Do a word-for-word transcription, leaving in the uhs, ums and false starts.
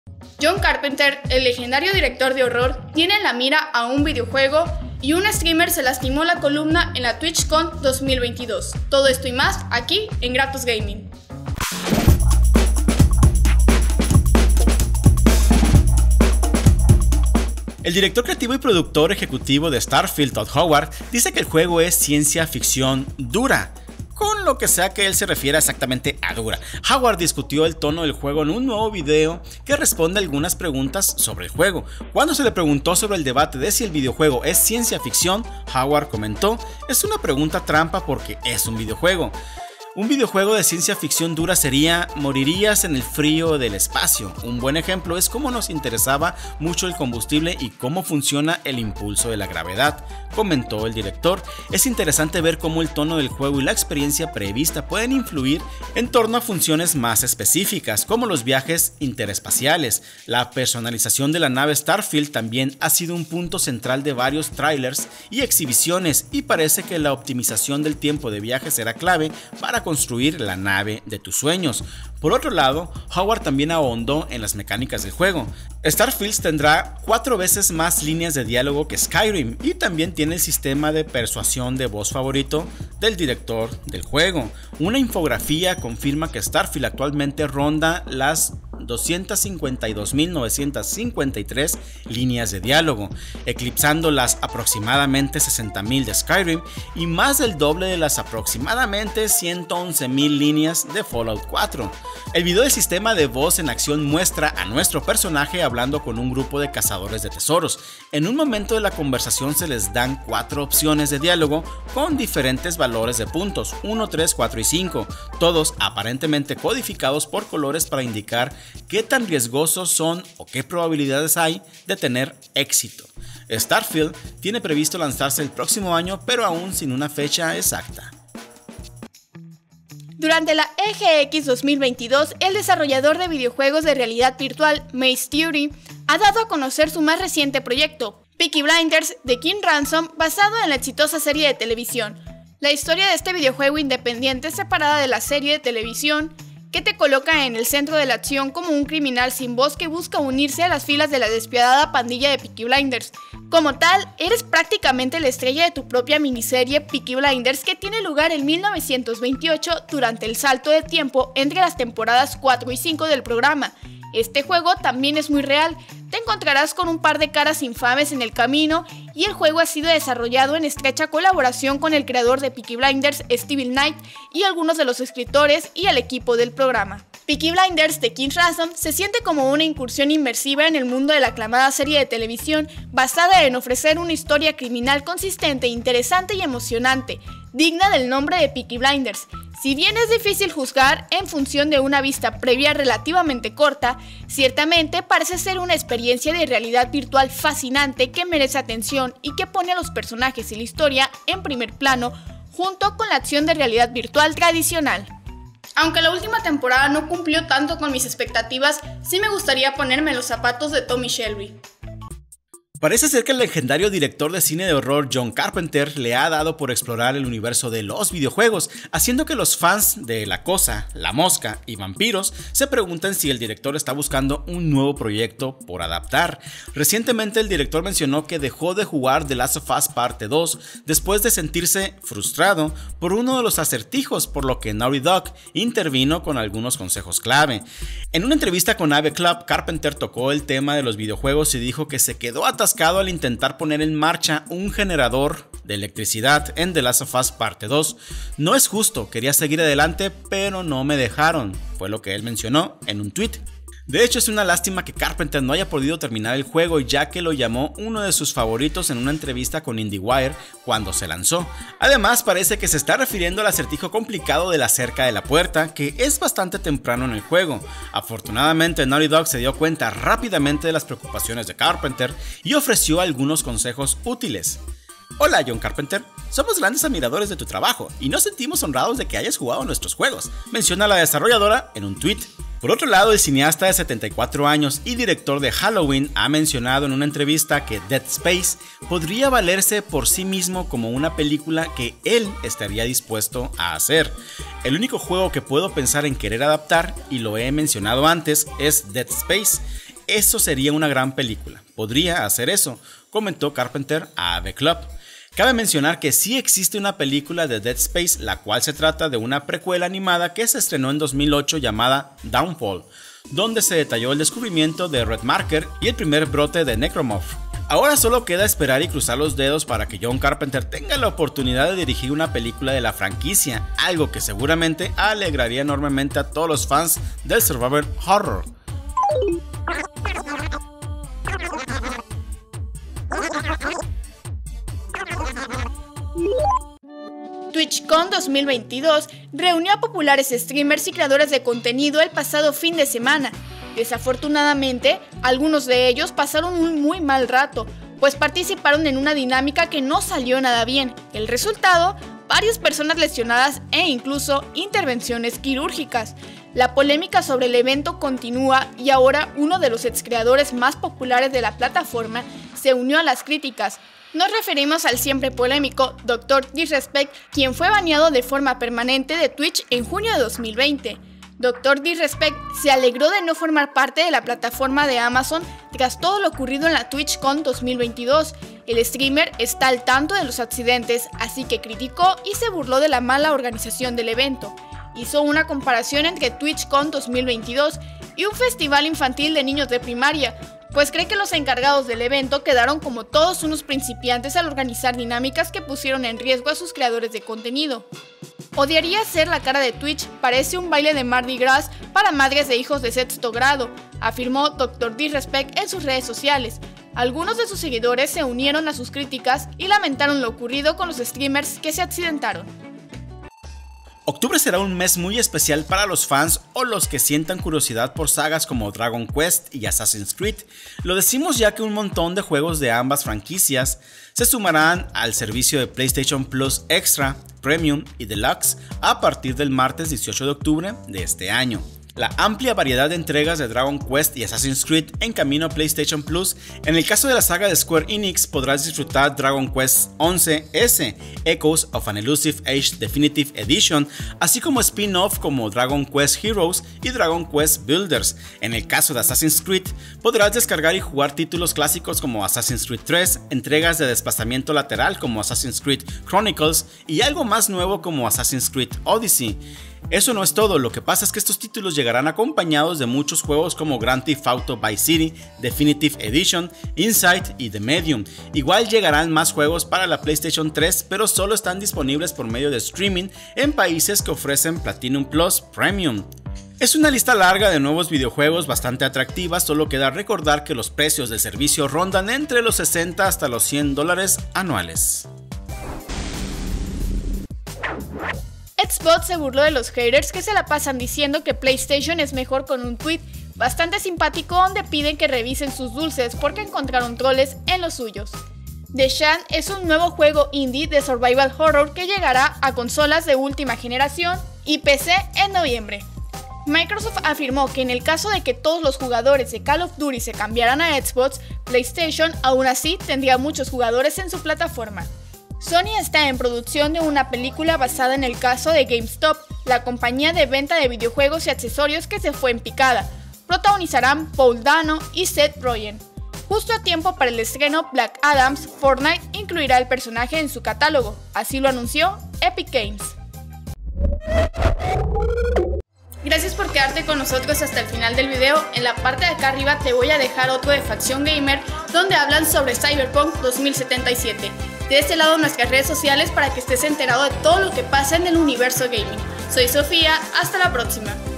John Carpenter, el legendario director de horror, tiene en la mira a un videojuego y un streamer se lastimó la columna en la TwitchCon dos mil veintidós. Todo esto y más aquí en Gratos Gaming. El director creativo y productor ejecutivo de Starfield, Todd Howard, dice que el juego es ciencia ficción dura, con lo que sea que él se refiera exactamente a dura. Howard discutió el tono del juego en un nuevo video que responde a algunas preguntas sobre el juego. Cuando se le preguntó sobre el debate de si el videojuego es ciencia ficción, Howard comentó: "Es una pregunta trampa porque es un videojuego. Un videojuego de ciencia ficción dura sería morirías en el frío del espacio. Un buen ejemplo es cómo nos interesaba mucho el combustible y cómo funciona el impulso de la gravedad", comentó el director. "Es interesante ver cómo el tono del juego y la experiencia prevista pueden influir en torno a funciones más específicas, como los viajes interespaciales. La personalización de la nave Starfield también ha sido un punto central de varios trailers y exhibiciones, y parece que la optimización del tiempo de viaje será clave para construir la nave de tus sueños". Por otro lado, Howard también ahondó en las mecánicas del juego. Starfield tendrá cuatro veces más líneas de diálogo que Skyrim y también tiene el sistema de persuasión de voz favorito del director del juego. Una infografía confirma que Starfield actualmente ronda las doscientas cincuenta y dos mil novecientas cincuenta y tres líneas de diálogo, eclipsando las aproximadamente sesenta mil de Skyrim y más del doble de las aproximadamente ciento once mil líneas de Fallout cuatro. El video del sistema de voz en acción muestra a nuestro personaje hablando con un grupo de cazadores de tesoros. En un momento de la conversación se les dan cuatro opciones de diálogo con diferentes valores de puntos, uno, tres, cuatro y cinco, todos aparentemente codificados por colores para indicar qué tan riesgosos son o qué probabilidades hay de tener éxito. Starfield tiene previsto lanzarse el próximo año, pero aún sin una fecha exacta. Durante la E G X dos mil veintidós, el desarrollador de videojuegos de realidad virtual Maze Theory ha dado a conocer su más reciente proyecto, Peaky Blinders: The King Ransom, basado en la exitosa serie de televisión. La historia de este videojuego independiente es separada de la serie de televisión, que te coloca en el centro de la acción como un criminal sin voz que busca unirse a las filas de la despiadada pandilla de Peaky Blinders. Como tal, eres prácticamente la estrella de tu propia miniserie Peaky Blinders, que tiene lugar en mil novecientos veintiocho durante el salto de tiempo entre las temporadas cuatro y cinco del programa. Este juego también es muy real, te encontrarás con un par de caras infames en el camino y el juego ha sido desarrollado en estrecha colaboración con el creador de Peaky Blinders, Steven Knight, y algunos de los escritores y el equipo del programa. Peaky Blinders: The King Ransom se siente como una incursión inmersiva en el mundo de la aclamada serie de televisión, basada en ofrecer una historia criminal consistente, interesante y emocionante, digna del nombre de Peaky Blinders. Si bien es difícil juzgar en función de una vista previa relativamente corta, ciertamente parece ser una experiencia de realidad virtual fascinante que merece atención y que pone a los personajes y la historia en primer plano junto con la acción de realidad virtual tradicional. Aunque la última temporada no cumplió tanto con mis expectativas, sí me gustaría ponerme en los zapatos de Tommy Shelby. Parece ser que el legendario director de cine de horror John Carpenter le ha dado por explorar el universo de los videojuegos, haciendo que los fans de La Cosa, La Mosca y Vampiros se pregunten si el director está buscando un nuevo proyecto por adaptar. Recientemente el director mencionó que dejó de jugar The Last of Us Parte dos después de sentirse frustrado por uno de los acertijos, por lo que Naughty Dog intervino con algunos consejos clave. En una entrevista con A V Club, Carpenter tocó el tema de los videojuegos y dijo que se quedó atascado al intentar poner en marcha un generador de electricidad en The Last of Us Parte dos. "No es justo, quería seguir adelante, pero no me dejaron", fue lo que él mencionó en un tweet. De hecho, es una lástima que Carpenter no haya podido terminar el juego, ya que lo llamó uno de sus favoritos en una entrevista con IndieWire cuando se lanzó. Además, parece que se está refiriendo al acertijo complicado de la cerca de la puerta, que es bastante temprano en el juego. Afortunadamente, Naughty Dog se dio cuenta rápidamente de las preocupaciones de Carpenter y ofreció algunos consejos útiles. "Hola, John Carpenter, somos grandes admiradores de tu trabajo y nos sentimos honrados de que hayas jugado nuestros juegos", menciona la desarrolladora en un tweet. Por otro lado, el cineasta de setenta y cuatro años y director de Halloween ha mencionado en una entrevista que Dead Space podría valerse por sí mismo como una película que él estaría dispuesto a hacer. "El único juego que puedo pensar en querer adaptar, y lo he mencionado antes, es Dead Space. eso sería una gran película. Podría hacer eso, comentó Carpenter a A V Club. Cabe mencionar que sí existe una película de Dead Space, la cual se trata de una precuela animada que se estrenó en dos mil ocho llamada Downfall, donde se detalló el descubrimiento de Red Marker y el primer brote de Necromorph. Ahora solo queda esperar y cruzar los dedos para que John Carpenter tenga la oportunidad de dirigir una película de la franquicia, algo que seguramente alegraría enormemente a todos los fans del survival horror. TwitchCon dos mil veintidós reunió a populares streamers y creadores de contenido el pasado fin de semana. Desafortunadamente, algunos de ellos pasaron un muy mal rato, pues participaron en una dinámica que no salió nada bien. El resultado, varias personas lesionadas e incluso intervenciones quirúrgicas. La polémica sobre el evento continúa y ahora uno de los ex creadores más populares de la plataforma se unió a las críticas. Nos referimos al siempre polémico doctor Disrespect, quien fue baneado de forma permanente de Twitch en junio de dos mil veinte. doctor Disrespect se alegró de no formar parte de la plataforma de Amazon tras todo lo ocurrido en la TwitchCon dos mil veintidós. El streamer está al tanto de los accidentes, así que criticó y se burló de la mala organización del evento. Hizo una comparación entre TwitchCon dos mil veintidós y un festival infantil de niños de primaria, pues cree que los encargados del evento quedaron como todos unos principiantes al organizar dinámicas que pusieron en riesgo a sus creadores de contenido. Odiaría ser la cara de Twitch, parece un baile de Mardi Gras para madres de hijos de sexto grado, afirmó doctor Disrespect en sus redes sociales. Algunos de sus seguidores se unieron a sus críticas y lamentaron lo ocurrido con los streamers que se accidentaron. Octubre será un mes muy especial para los fans o los que sientan curiosidad por sagas como Dragon Quest y Assassin's Creed. Lo decimos ya que un montón de juegos de ambas franquicias se sumarán al servicio de PlayStation Plus Extra, Premium y Deluxe a partir del martes dieciocho de octubre de este año. La amplia variedad de entregas de Dragon Quest y Assassin's Creed en camino a PlayStation Plus. En el caso de la saga de Square Enix podrás disfrutar Dragon Quest once ese, Echoes of an Elusive Age Definitive Edition, así como spin-off como Dragon Quest Heroes y Dragon Quest Builders. En el caso de Assassin's Creed podrás descargar y jugar títulos clásicos como Assassin's Creed tres, entregas de desplazamiento lateral como Assassin's Creed Chronicles y algo más nuevo como Assassin's Creed Odyssey. Eso no es todo, lo que pasa es que estos títulos llegarán acompañados de muchos juegos como Grand Theft Auto Vice City, Definitive Edition, Inside y The Medium. Igual llegarán más juegos para la PlayStation tres, pero solo están disponibles por medio de streaming en países que ofrecen Platinum Plus Premium. Es una lista larga de nuevos videojuegos bastante atractiva, solo queda recordar que los precios del servicio rondan entre los sesenta hasta los cien dólares anuales. Xbox se burló de los haters que se la pasan diciendo que PlayStation es mejor con un tweet bastante simpático donde piden que revisen sus dulces porque encontraron troles en los suyos. The Shan es un nuevo juego indie de survival horror que llegará a consolas de última generación y P C en noviembre. Microsoft afirmó que en el caso de que todos los jugadores de Call of Duty se cambiaran a Xbox, PlayStation aún así tendría muchos jugadores en su plataforma. Sony está en producción de una película basada en el caso de GameStop, la compañía de venta de videojuegos y accesorios que se fue en picada. Protagonizarán Paul Dano y Seth Rogen. Justo a tiempo para el estreno Black Adams, Fortnite incluirá el personaje en su catálogo, así lo anunció Epic Games. Gracias por quedarte con nosotros hasta el final del video. En la parte de acá arriba te voy a dejar otro de Facción Gamer donde hablan sobre Cyberpunk dos mil setenta y siete. De este lado nuestras redes sociales para que estés enterado de todo lo que pasa en el universo gaming. Soy Sofía, hasta la próxima.